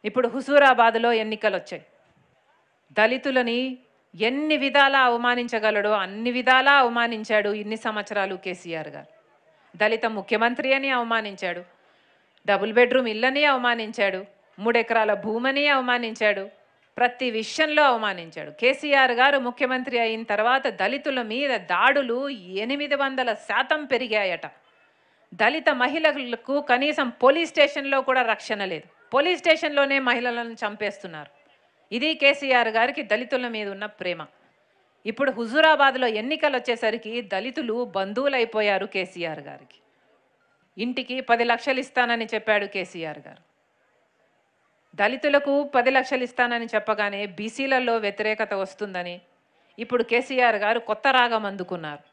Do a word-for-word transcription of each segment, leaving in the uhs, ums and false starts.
ఇప్పుడు హుజూరాబాద్లో ఎన్నికలు వచ్చాయి. దళితులని ఎన్ని విధాలా అవమానించగలడో అన్ని విధాలా అవమానించాడు ఇన్ని సంవత్సరాలు కేసీఆర్ గారు. దళిత ముఖ్యమంత్రి అని అవమానించాడు, డబుల్ బెడ్రూమ్ ఇల్లని అవమానించాడు, మూడెకరాల భూమిని అవమానించాడు, ప్రతి విషయంలో అవమానించాడు. కేసీఆర్ గారు ముఖ్యమంత్రి అయిన తర్వాత దళితుల మీద దాడులు ఎనిమిది వందల శాతం పెరిగాయట. దళిత మహిళలకు కనీసం పోలీస్ స్టేషన్లో కూడా రక్షణ లేదు. పోలీస్ స్టేషన్లోనే మహిళలను చంపేస్తున్నారు. ఇది కేసీఆర్ గారికి దళితుల మీద ఉన్న ప్రేమ. ఇప్పుడు హుజూరాబాద్లో ఎన్నికలు వచ్చేసరికి దళితులు బంధువులైపోయారు కేసీఆర్ గారికి. ఇంటికి పది లక్షలు ఇస్తానని చెప్పాడు కేసీఆర్ గారు. దళితులకు పది లక్షలు ఇస్తానని చెప్పగానే బీసీలలో వ్యతిరేకత వస్తుందని ఇప్పుడు కేసీఆర్ గారు కొత్త రాగం అందుకున్నారు.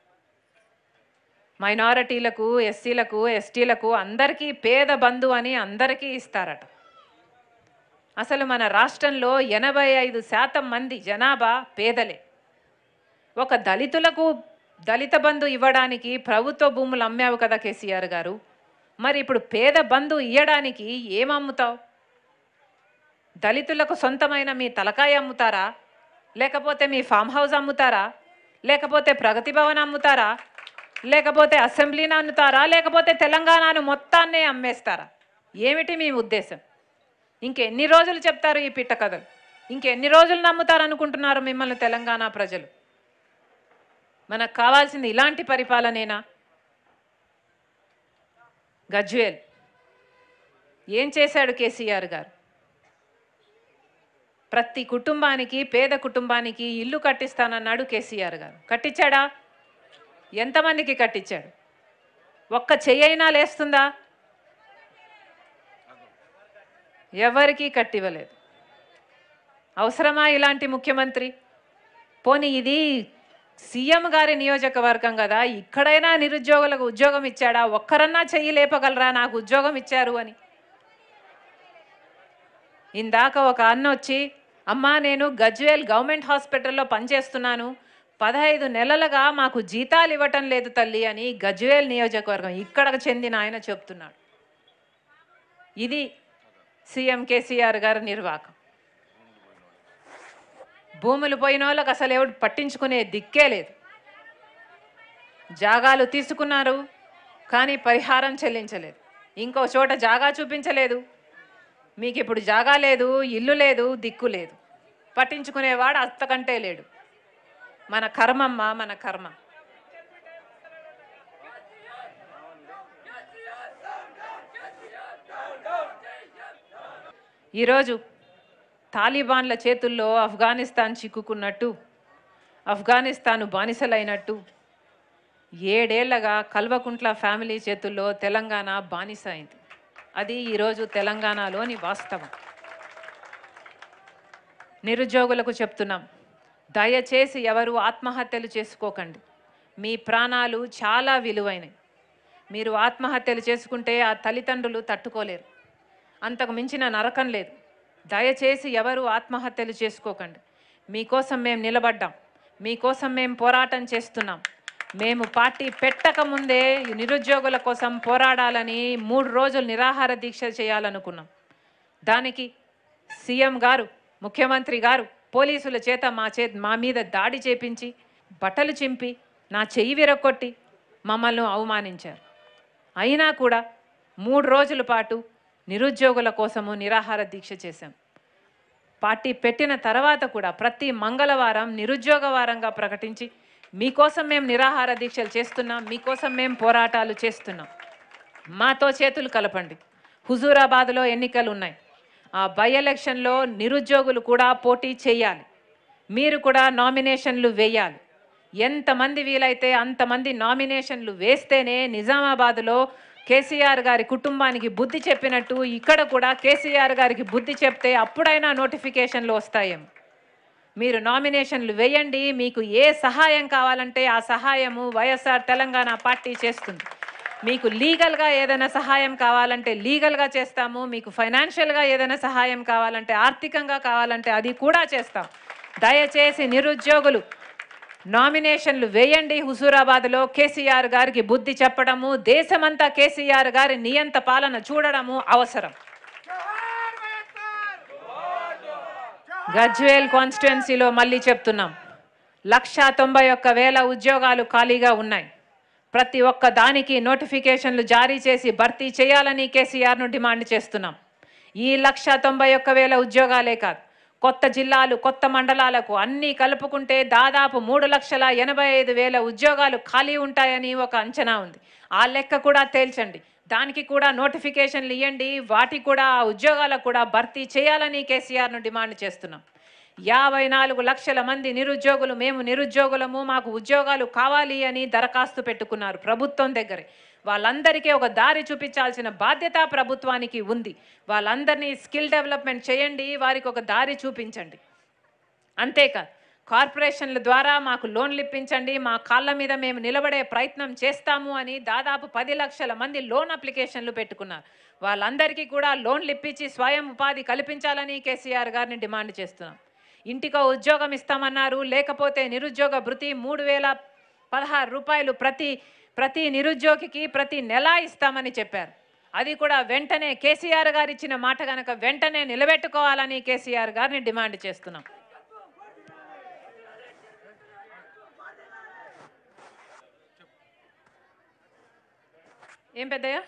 మైనారిటీలకు, ఎస్సీలకు, ఎస్టీలకు అందరికీ పేద బంధు అని అందరికీ ఇస్తారట. అసలు మన రాష్ట్రంలో ఎనభై ఐదు శాతం మంది జనాభా పేదలే. ఒక దళితులకు దళిత బంధు ఇవ్వడానికి ప్రభుత్వ భూములు అమ్మావు కదా కేసీఆర్ గారు, మరి ఇప్పుడు పేద బంధు ఇవ్వడానికి ఏమమ్ముతావు? దళితులకు సొంతమైన మీ తలకాయ అమ్ముతారా, లేకపోతే మీ ఫామ్ హౌస్ అమ్ముతారా, లేకపోతే ప్రగతి భవన్ అమ్ముతారా, లేకపోతే అసెంబ్లీని అమ్ముతారా, లేకపోతే తెలంగాణను మొత్తాన్నే అమ్మేస్తారా? ఏమిటి మీ ఉద్దేశం? ఇంకెన్ని రోజులు చెప్తారు ఈ పిట్ట కథలు? ఇంకెన్ని రోజులు నమ్ముతారు అనుకుంటున్నారు మిమ్మల్ని తెలంగాణ ప్రజలు? మనకు కావాల్సింది ఇలాంటి పరిపాలనేనా? గజ్వేల్ ఏం చేశాడు కేసీఆర్ గారు? ప్రతి కుటుంబానికి, పేద కుటుంబానికి ఇల్లు కట్టిస్తానన్నాడు కేసీఆర్ గారు. కట్టించాడా? ఎంతమందికి కట్టించాడు? ఒక్క చెయ్యైనా లేస్తుందా? ఎవరికీ కట్టివ్వలేదు. అవసరమా ఇలాంటి ముఖ్యమంత్రి? పోనీ ఇది సీఎం గారి నియోజకవర్గం కదా, ఇక్కడైనా నిరుద్యోగులకు ఉద్యోగం ఇచ్చాడా? ఒక్కరన్నా చెయ్యి లేపగలరా నాకు ఉద్యోగం ఇచ్చారు అని? ఇందాక ఒక అన్న వచ్చి, అమ్మా నేను గజ్వేల్ గవర్నమెంట్ హాస్పిటల్లో పనిచేస్తున్నాను, పదహైదు నెలలుగా మాకు జీతాలు ఇవ్వటం లేదు తల్లి అని గజ్వేల్ నియోజకవర్గం ఇక్కడకు చెందిన ఆయన చెప్తున్నాడు. ఇది సీఎం కేసీఆర్ గారి నిర్వాకం. భూములు పోయిన వాళ్ళకి అసలు ఎవడు పట్టించుకునే దిక్కే లేదు. జాగాలు తీసుకున్నారు కానీ పరిహారం చెల్లించలేదు. ఇంకో చోట జాగా చూపించలేదు. మీకు ఇప్పుడు జాగా లేదు, ఇల్లు లేదు, దిక్కు లేదు. పట్టించుకునేవాడు అంతకంటే లేడు. మన కర్మమ్మ, మన కర్మ. ఈరోజు తాలిబాన్ల చేతుల్లో ఆఫ్ఘనిస్తాన్ చిక్కుకున్నట్టు, ఆఫ్ఘనిస్తాను బానిసలైనట్టు ఏడేళ్లగా కల్వకుంట్ల ఫ్యామిలీ చేతుల్లో తెలంగాణ బానిస అయింది. అది ఈరోజు తెలంగాణలోని వాస్తవం. నిరుద్యోగులకు చెప్తున్నాం, దయచేసి ఎవరు ఆత్మహత్యలు చేసుకోకండి. మీ ప్రాణాలు చాలా విలువైనవి. మీరు ఆత్మహత్యలు చేసుకుంటే ఆ తల్లిదండ్రులు తట్టుకోలేరు. అంతకు మించిన నరకం లేదు. దయచేసి ఎవరు ఆత్మహత్యలు చేసుకోకండి. మీకోసం మేము నిలబడ్డాం, మీకోసం మేము పోరాటం చేస్తున్నాం. మేము పార్టీ పెట్టక ముందే నిరుద్యోగుల కోసం పోరాడాలని మూడు రోజులు నిరాహార దీక్ష చేయాలనుకున్నాం. దానికి సీఎం గారు, ముఖ్యమంత్రి గారు పోలీసుల చేత మా చే మా మీద దాడి చేపించి, బట్టలు చింపి, నా చెయ్యి విరగొట్టి మమ్మల్ని అవమానించారు. అయినా కూడా మూడు రోజుల పాటు నిరుద్యోగుల కోసము నిరాహార దీక్ష చేశాం. పార్టీ పెట్టిన తర్వాత కూడా ప్రతి మంగళవారం నిరుద్యోగ వారంగా ప్రకటించి మీకోసం మేము నిరాహార దీక్షలు చేస్తున్నాం, మీకోసం మేము పోరాటాలు చేస్తున్నాం. మాతో చేతులు కలపండి. హుజూరాబాద్లో ఎన్నికలు ఉన్నాయి. ఆ బై ఎలక్షన్లో నిరుద్యోగులు కూడా పోటీ చేయాలి. మీరు కూడా నామినేషన్లు వేయాలి. ఎంతమంది వీలైతే అంతమంది నామినేషన్లు వేస్తేనే నిజామాబాద్లో కేసీఆర్ గారి కుటుంబానికి బుద్ధి చెప్పినట్టు ఇక్కడ కూడా కేసీఆర్ గారికి బుద్ధి చెప్తే అప్పుడైనా నోటిఫికేషన్లు వస్తాయేమో. మీరు నామినేషన్లు వేయండి. మీకు ఏ సహాయం కావాలంటే ఆ సహాయము వైఎస్ఆర్ తెలంగాణ పార్టీ చేస్తుంది. మీకు లీగల్గా ఏదైనా సహాయం కావాలంటే లీగల్గా చేస్తాము. మీకు ఫైనాన్షియల్గా ఏదైనా సహాయం కావాలంటే, ఆర్థికంగా కావాలంటే అది కూడా చేస్తాం. దయచేసి నిరుద్యోగులు నామినేషన్లు వేయండి. హుజూరాబాద్లో కేసీఆర్ గారికి బుద్ధి చెప్పడము, దేశమంతా కేసీఆర్ గారి నియంత పాలన చూడడము అవసరం. గజ్వేల్ కాన్స్టిట్యుయెన్సీలో మళ్ళీ చెప్తున్నాం, లక్ష తొంభై ఒక్క వేల ఉద్యోగాలు ఖాళీగా ఉన్నాయి. ప్రతి ఒక్క దానికి నోటిఫికేషన్లు జారీ చేసి భర్తీ చేయాలని కేసీఆర్ను డిమాండ్ చేస్తున్నాం. ఈ లక్ష తొంభై ఒక్క వేల ఉద్యోగాలే కాదు, కొత్త జిల్లాలు కొత్త మండలాలకు అన్నీ కలుపుకుంటే దాదాపు మూడు లక్షల ఎనభై ఐదు వేల ఉద్యోగాలు ఖాళీ ఉంటాయని ఒక అంచనా ఉంది. ఆ లెక్క కూడా తేల్చండి, దానికి కూడా నోటిఫికేషన్లు ఇవ్వండి, వాటికి కూడా ఆ ఉద్యోగాలకు కూడా భర్తీ చేయాలని కేసీఆర్ను డిమాండ్ చేస్తున్నాం. యాభై నాలుగు లక్షల మంది నిరుద్యోగులు మేము నిరుద్యోగులము, మాకు ఉద్యోగాలు కావాలి అని దరఖాస్తు పెట్టుకున్నారు ప్రభుత్వం దగ్గరే. వాళ్ళందరికీ ఒక దారి చూపించాల్సిన బాధ్యత ప్రభుత్వానికి ఉంది. వాళ్ళందరినీ స్కిల్ డెవలప్మెంట్ చేయండి, వారికి ఒక దారి చూపించండి. అంతేకాదు, కార్పొరేషన్ల ద్వారా మాకు లోన్లు ఇప్పించండి, మా కాళ్ళ మీద మేము నిలబడే ప్రయత్నం చేస్తాము అని దాదాపు పది లక్షల మంది లోన్ అప్లికేషన్లు పెట్టుకున్నారు. వాళ్ళందరికీ కూడా లోన్లు ఇప్పించి స్వయం ఉపాధి కల్పించాలని కేసీఆర్ గారిని డిమాండ్ చేస్తున్నాం. ఇంటికో ఉద్యోగం ఇస్తామన్నారు, లేకపోతే నిరుద్యోగ భృతి మూడు వేల పదహారు రూపాయలు ప్రతి ప్రతి నిరుద్యోగికి ప్రతి నెల ఇస్తామని చెప్పారు. అది కూడా వెంటనే కేసీఆర్ గారు ఇచ్చిన మాట కనుక వెంటనే నిలబెట్టుకోవాలని కేసీఆర్ గారిని డిమాండ్ చేస్తున్నాం. ఏం పెద్దయ్యా?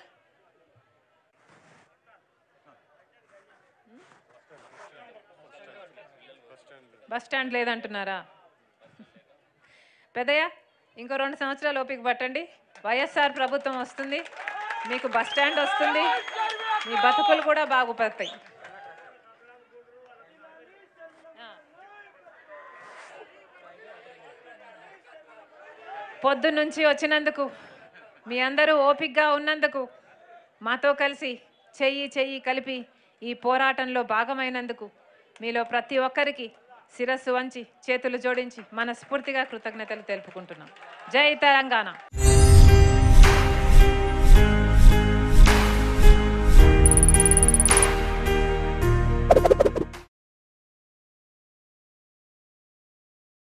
Bus stand లేదంటున్నారా? పెద్దయ్య, ఇంకో రెండు సంవత్సరాలు ఓపిక పట్టండి, వైఎస్ఆర్ ప్రభుత్వం వస్తుంది, మీకు బస్ స్టాండ్ వస్తుంది, మీ బతుకులు కూడా బాగుపడతాయి. పొద్దున్నుంచి వచ్చినందుకు, మీ అందరూ ఓపికగా ఉన్నందుకు, మాతో కలిసి చెయ్యి చెయ్యి కలిపి ఈ పోరాటంలో భాగమైనందుకు మీలో ప్రతి ఒక్కరికి శిరస్సు వంచి చేతులు జోడించి మనస్ఫూర్తిగా కృతజ్ఞతలు తెలుపుకుంటున్నాం. జై తెలంగాణ.